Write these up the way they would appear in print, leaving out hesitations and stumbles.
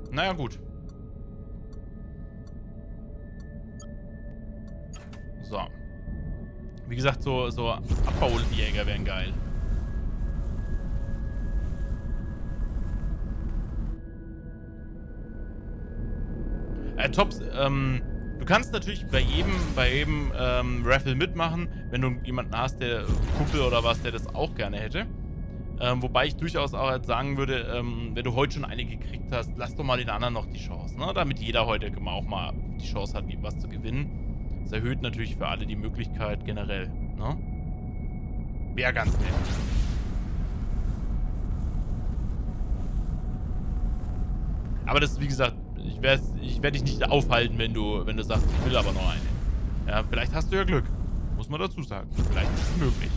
Naja, gut. So. Wie gesagt, so Abbaujäger wären geil. Tops, du kannst natürlich bei jedem Raffle mitmachen, wenn du jemanden hast, der Kumpel oder was, der das auch gerne hätte. Wobei ich durchaus auch halt sagen würde, wenn du heute schon eine gekriegt hast, lass doch mal den anderen noch die Chance, ne? Damit jeder heute auch mal die Chance hat, was zu gewinnen. Das erhöht natürlich für alle die Möglichkeit generell, ne? Wäre ganz nett. Aber das, wie gesagt, ich werde dich nicht aufhalten, wenn du sagst, ich will aber noch eine. Ja, vielleicht hast du ja Glück. Muss man dazu sagen. Vielleicht ist es möglich.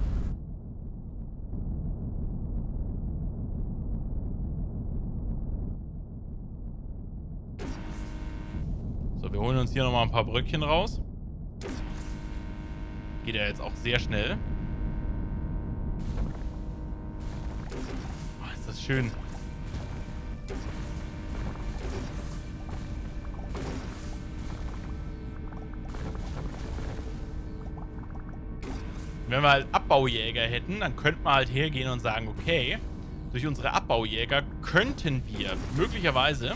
So, wir holen uns hier nochmal ein paar Bröckchen raus. Geht ja jetzt auch sehr schnell. Oh, ist das schön. Wenn wir halt Abbaujäger hätten, dann könnten wir halt hergehen und sagen, okay, durch unsere Abbaujäger könnten wir möglicherweise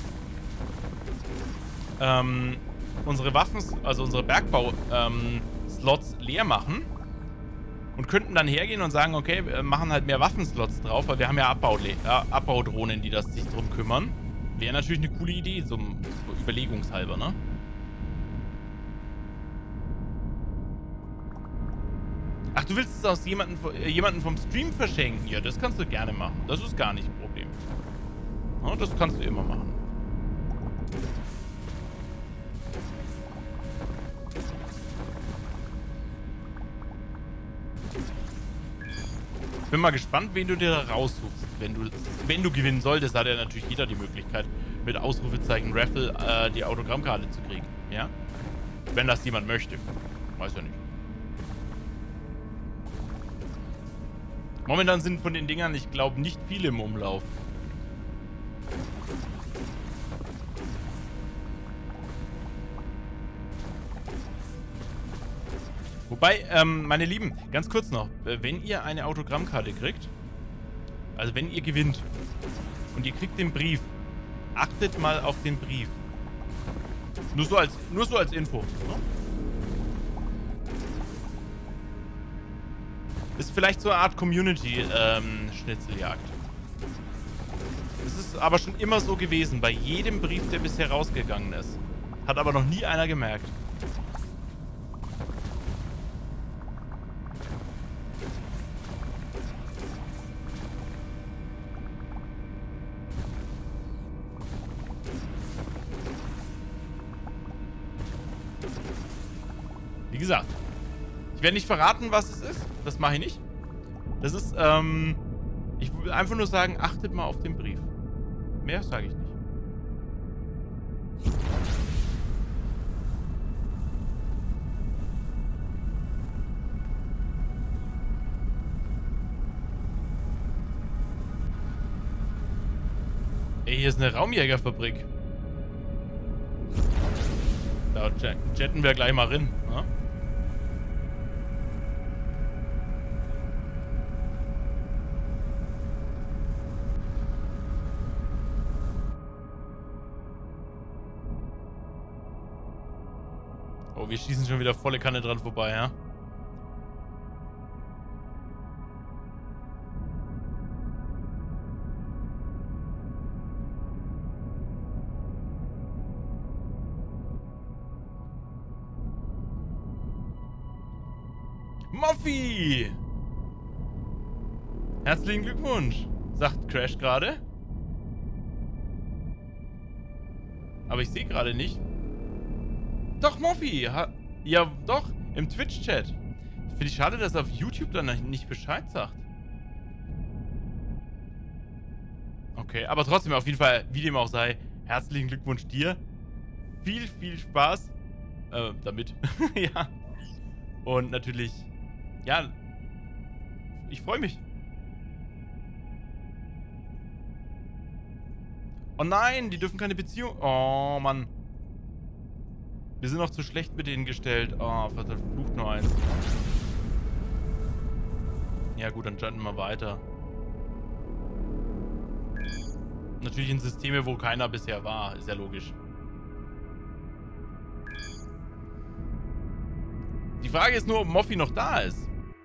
unsere Waffen, also unsere Bergbau-Slots leer machen und könnten dann hergehen und sagen, okay, wir machen halt mehr Waffenslots drauf, weil wir haben ja Abbaudrohnen, die sich drum kümmern. Wäre natürlich eine coole Idee, so überlegungshalber, ne? Ach, du willst es aus jemanden vom Stream verschenken? Ja, das kannst du gerne machen. Das ist gar nicht ein Problem. Ja, das kannst du immer machen. Bin mal gespannt, wen du dir da raussuchst. Wenn du gewinnen solltest, hat ja natürlich jeder die Möglichkeit, mit Ausrufezeichen Raffle die Autogrammkarte zu kriegen. Ja? Wenn das jemand möchte. Weiß ja nicht. Momentan sind von den Dingern, ich glaube, nicht viele im Umlauf. Wobei, meine Lieben, ganz kurz noch, wenn ihr eine Autogrammkarte kriegt, also wenn ihr gewinnt und ihr kriegt den Brief, achtet mal auf den Brief. Nur so als Info. Ne? Ist vielleicht so eine Art Community-Schnitzeljagd. Es ist aber schon immer so gewesen, bei jedem Brief, der bisher rausgegangen ist. Hat aber noch nie einer gemerkt. Wie gesagt, ich werde nicht verraten, was es ist. Das mache ich nicht. Das ist, ich will einfach nur sagen, achtet mal auf den Brief. Mehr sage ich nicht. Ey, hier ist eine Raumjägerfabrik. Da jetten wir gleich mal rein, ne? Oh, wir schießen schon wieder volle Kanne dran vorbei, ja? Moffi! Herzlichen Glückwunsch, sagt Crash gerade. Aber ich sehe gerade nicht. Doch, Moffi! Ja, doch, im Twitch-Chat. Finde ich schade, dass er auf YouTube dann nicht Bescheid sagt. Okay, aber trotzdem auf jeden Fall, wie dem auch sei, herzlichen Glückwunsch dir. Viel, viel Spaß damit. Ja. Und natürlich, ja, ich freue mich. Oh nein, die dürfen keine Beziehung... Oh, Mann. Wir sind noch zu schlecht mit denen gestellt. Oh, verflucht nur eins. Ja gut, dann jumpen wir weiter. Natürlich in Systeme, wo keiner bisher war. Ist ja logisch. Die Frage ist nur, ob Moffi noch da ist.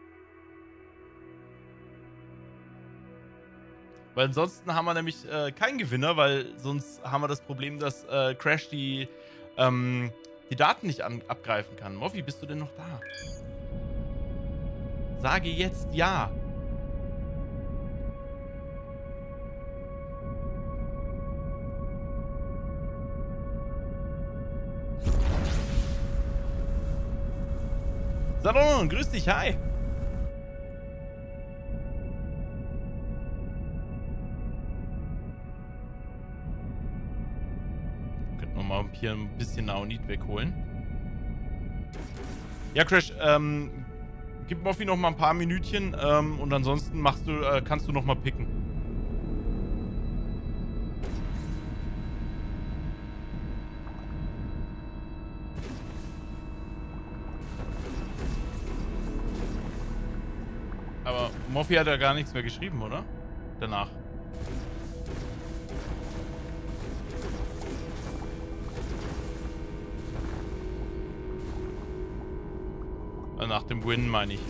Weil ansonsten haben wir nämlich keinen Gewinner, weil sonst haben wir das Problem, dass Crash die Daten nicht abgreifen kann. Moffi, bist du denn noch da? Sage jetzt ja. Salon, grüß dich, hi. Könnten wir mal hier ein bisschen Naonit wegholen. Ja, Crash, gib Moffi noch mal ein paar Minütchen und ansonsten kannst du noch mal picken. Aber Moffi hat ja gar nichts mehr geschrieben, oder? Danach. Nach dem Win, meine ich.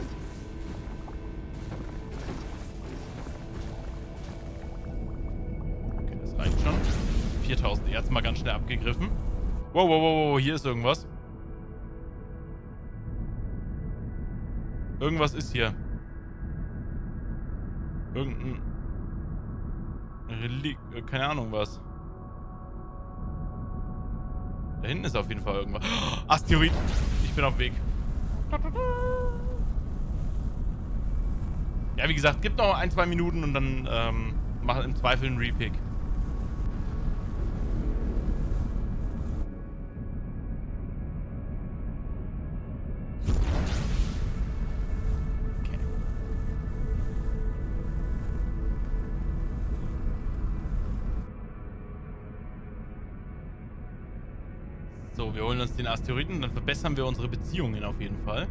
Okay, das reicht schon. 4000 Erz mal ganz schnell abgegriffen. Wow, wow, wow, wow, hier ist irgendwas. Irgendwas ist hier. Irgendein Relik, keine Ahnung was. Da hinten ist auf jeden Fall irgendwas. Oh, Asteroid. Ich bin auf dem Weg. Ja, wie gesagt, gibt noch 1-2 Minuten und dann machen im Zweifel einen Repick. Okay. So, wir holen uns den Asteroiden, dann verbessern wir unsere Beziehungen auf jeden Fall.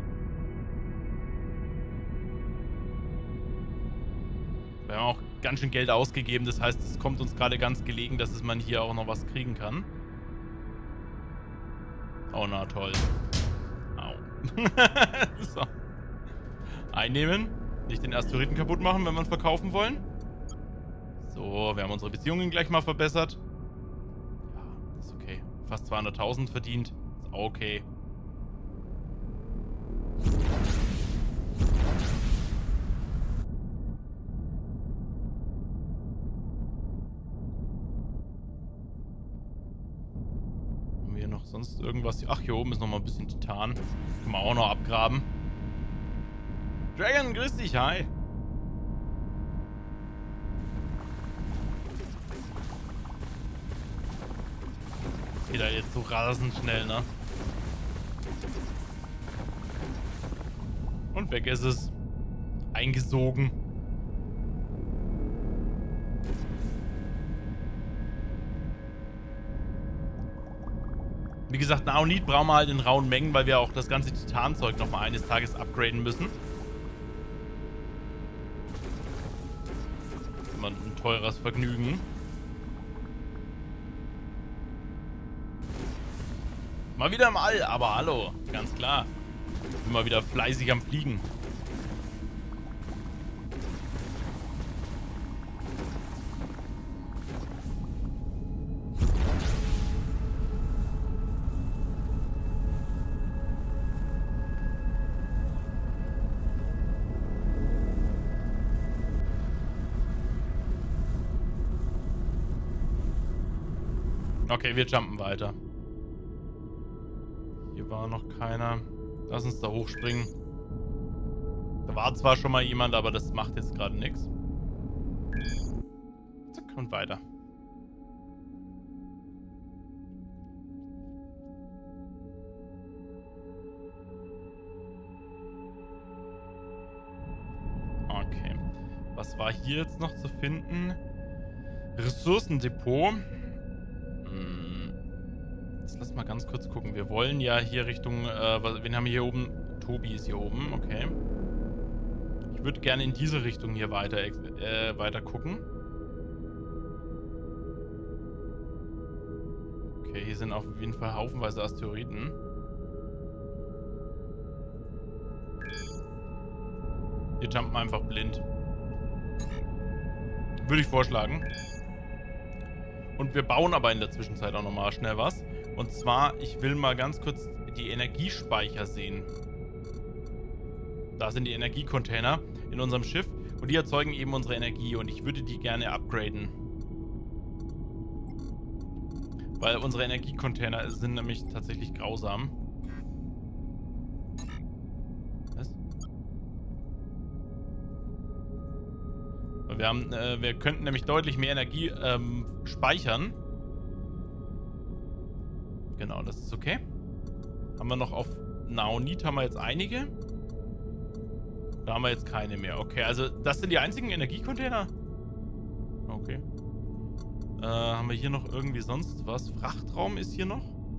Wir haben auch ganz schön Geld ausgegeben, das heißt, es kommt uns gerade ganz gelegen, dass man hier auch noch was kriegen kann. Oh, na toll. Au. So. Einnehmen. Nicht den Asteroiden kaputt machen, wenn wir ihn verkaufen wollen. So, wir haben unsere Beziehungen gleich mal verbessert. Ja, ist okay. Fast 200.000 verdient. Ist auch okay. Haben wir hier noch sonst irgendwas? Ach, hier oben ist noch mal ein bisschen Titan. Können wir auch noch abgraben. Dragon, grüß dich, hi. Geht da jetzt so rasend schnell, ne? Und weg ist es. Eingesogen. Wie gesagt, Naonit brauchen wir halt in rauen Mengen, weil wir auch das ganze Titanzeug noch mal eines Tages upgraden müssen. Immer ein teures Vergnügen. Mal wieder im All, aber hallo, ganz klar. Immer wieder fleißig am Fliegen. Okay, wir jumpen weiter. Hier war noch keiner. Lass uns da hochspringen. Da war zwar schon mal jemand, aber das macht jetzt gerade nichts. Zack, und weiter. Okay. Was war hier jetzt noch zu finden? Ressourcendepot. Jetzt lass mal ganz kurz gucken. Wir wollen ja hier Richtung... wen haben wir hier oben? Tobi ist hier oben, okay. Ich würde gerne in diese Richtung hier weiter gucken. Okay, hier sind auf jeden Fall haufenweise Asteroiden. Wir jumpen einfach blind. Würde ich vorschlagen. Und wir bauen aber in der Zwischenzeit auch nochmal schnell was. Und zwar, ich will mal ganz kurz die Energiespeicher sehen. Da sind die Energiecontainer in unserem Schiff. Und die erzeugen eben unsere Energie. Und ich würde die gerne upgraden. Weil unsere Energiecontainer sind nämlich tatsächlich grausam. Was? Weil wir könnten nämlich deutlich mehr Energie speichern. Genau, das ist okay. Haben wir noch auf Naonit haben wir jetzt einige. Da haben wir jetzt keine mehr. Okay, also das sind die einzigen Energiecontainer? Okay. Haben wir hier noch irgendwie sonst was? Frachtraum ist hier noch?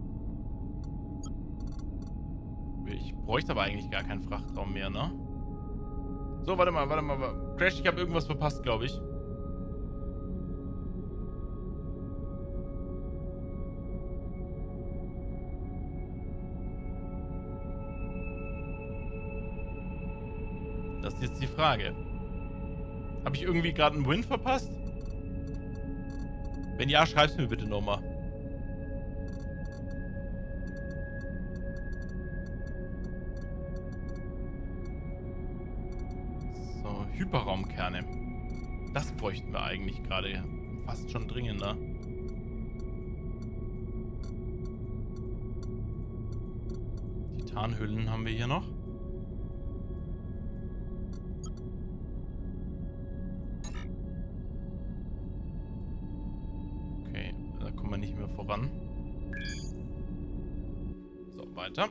Ich bräuchte aber eigentlich gar keinen Frachtraum mehr, ne? So, warte mal. Crash, ich habe irgendwas verpasst, glaube ich. Das ist jetzt die Frage. Habe ich irgendwie gerade einen Win verpasst? Wenn ja, schreib's mir bitte nochmal. So, Hyperraumkerne. Das bräuchten wir eigentlich gerade fast schon dringender. Titanhüllen haben wir hier noch. Nicht mehr voran. So, weiter.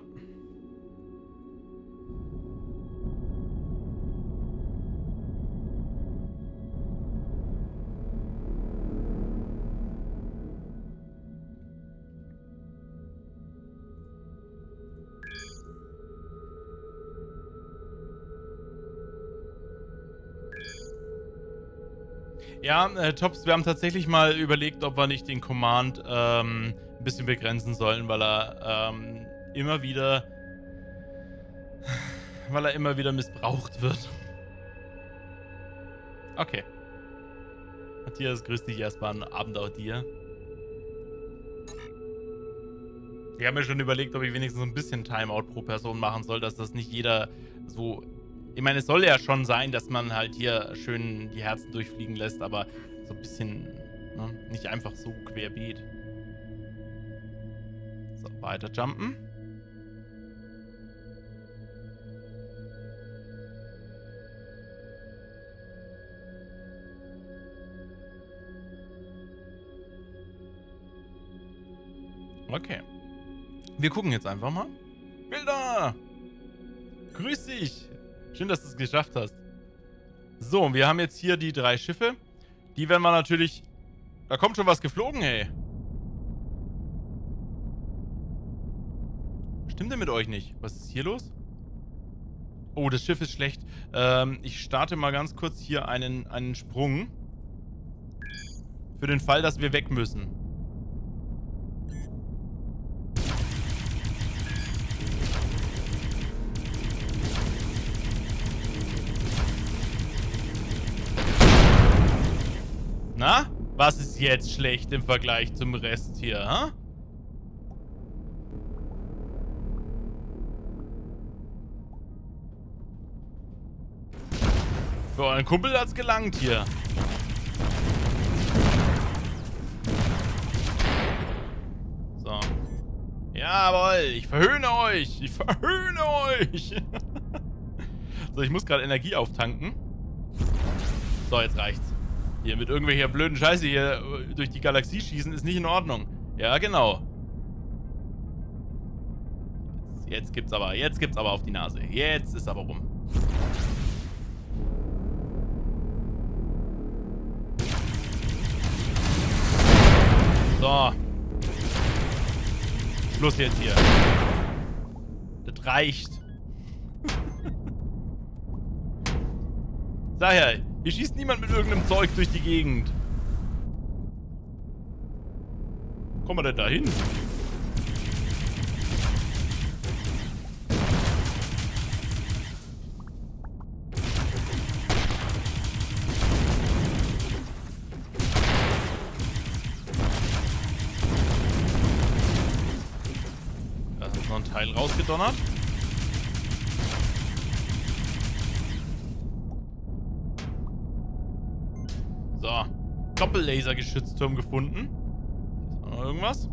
Ja, Tops, wir haben tatsächlich mal überlegt, ob wir nicht den Command ein bisschen begrenzen sollen, weil er immer wieder missbraucht wird. Okay. Matthias, grüß dich erstmal, einen Abend auch dir. Wir haben ja schon überlegt, ob ich wenigstens so ein bisschen Timeout pro Person machen soll, dass das nicht jeder so... Ich meine, es soll ja schon sein, dass man halt hier schön die Herzen durchfliegen lässt, aber so ein bisschen, ne, nicht einfach so querbeet. So, weiter jumpen. Okay. Wir gucken jetzt einfach mal. Bilder! Grüß dich! Schön, dass du es geschafft hast. So, wir haben jetzt hier die 3 Schiffe. Die werden wir natürlich... Da kommt schon was geflogen, hey. Stimmt denn mit euch nicht? Was ist hier los? Oh, das Schiff ist schlecht. Ich starte mal ganz kurz hier einen Sprung. Für den Fall, dass wir weg müssen. Na? Was ist jetzt schlecht im Vergleich zum Rest hier, ha? Für euren Kumpel hat's gelangt hier. So. Jawohl, ich verhöhne euch. Ich verhöhne euch. So, ich muss gerade Energie auftanken. So, jetzt reicht's. Hier mit irgendwelcher blöden Scheiße hier durch die Galaxie schießen ist nicht in Ordnung. Ja, genau. Jetzt gibt's aber auf die Nase. Jetzt ist aber rum. So. Schluss jetzt hier. Das reicht. Sag ja, hier schießt niemand mit irgendeinem Zeug durch die Gegend. Kommen wir denn da hin? Da ist noch ein Teil rausgedonnert. So, Doppellaser-Geschützturm gefunden. Ist auch noch irgendwas?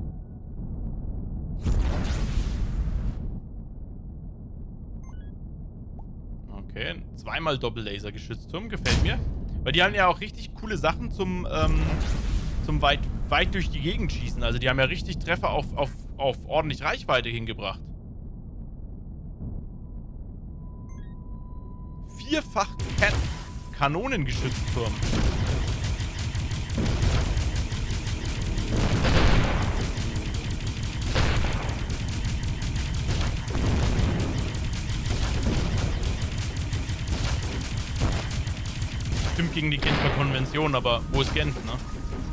Okay, zweimal Doppellaser-Geschützturm, gefällt mir. Weil die haben ja auch richtig coole Sachen zum weit durch die Gegend schießen. Also die haben ja richtig Treffer auf ordentlich Reichweite hingebracht. Vierfach Kanonengeschützturm. Stimmt gegen die Genfer Konvention, aber wo ist Genf, ne?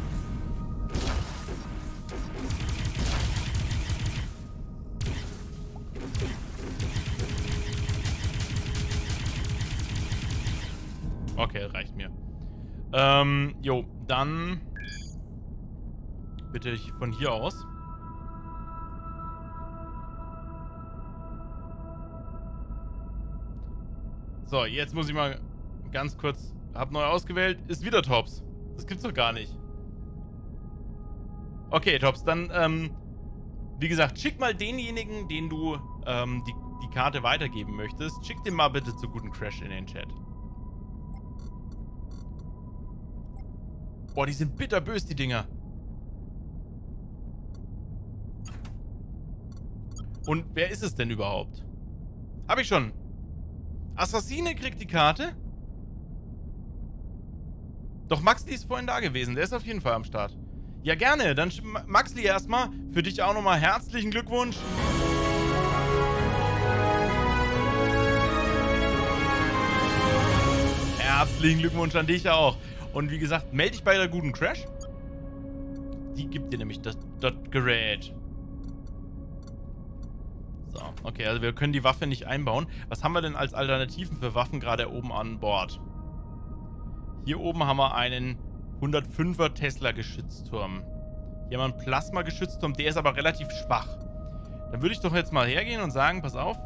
Okay, reicht mir. Jo, dann bitte von hier aus. So, jetzt muss ich mal ganz kurz... Hab neu ausgewählt. Ist wieder Tops. Das gibt's doch gar nicht. Okay, Tops, dann, wie gesagt, schick mal denjenigen, den du die Karte weitergeben möchtest. Schick den mal bitte zu guten Crash in den Chat. Boah, die sind bitterbös, die Dinger. Und wer ist es denn überhaupt? Hab ich schon. Assassine kriegt die Karte? Doch Maxli ist vorhin da gewesen. Der ist auf jeden Fall am Start. Ja, gerne. Dann Maxli erstmal. Für dich auch nochmal herzlichen Glückwunsch. Herzlichen Glückwunsch an dich auch. Und wie gesagt, melde dich bei der guten Crash. Die gibt dir nämlich das Gerät. So, okay, also wir können die Waffe nicht einbauen. Was haben wir denn als Alternativen für Waffen gerade oben an Bord? Hier oben haben wir einen 105er Tesla-Geschützturm. Hier haben wir einen Plasma-Geschützturm, der ist aber relativ schwach. Dann würde ich doch jetzt mal hergehen und sagen, pass auf.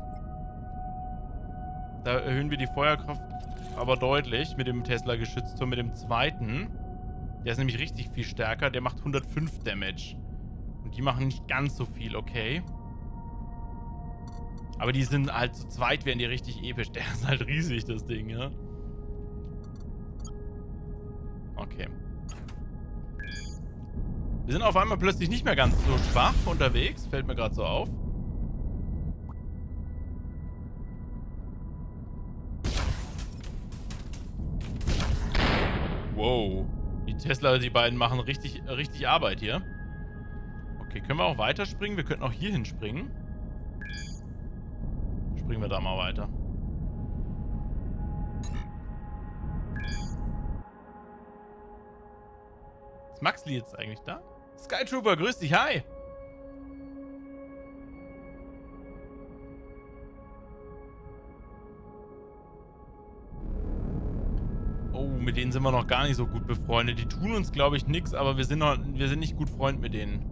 Da erhöhen wir die Feuerkraft aber deutlich mit dem Tesla-Geschützturm, mit dem zweiten. Der ist nämlich richtig viel stärker. Der macht 105 Damage. Und die machen nicht ganz so viel, okay. Aber die sind halt zu zweit, wären die richtig episch. Der ist halt riesig, das Ding, ja. Okay. Wir sind auf einmal plötzlich nicht mehr ganz so schwach unterwegs. Fällt mir gerade so auf. Wow. Die Tesla, die beiden machen richtig Arbeit hier. Okay, können wir auch weiterspringen? Wir könnten auch hier hinspringen. Springen wir da mal weiter. Ist Maxli jetzt eigentlich da? Skytrooper, grüß dich, hi! Oh, mit denen sind wir noch gar nicht so gut befreundet. Die tun uns, glaube ich, nichts, aber wir sind nicht gut Freund mit denen.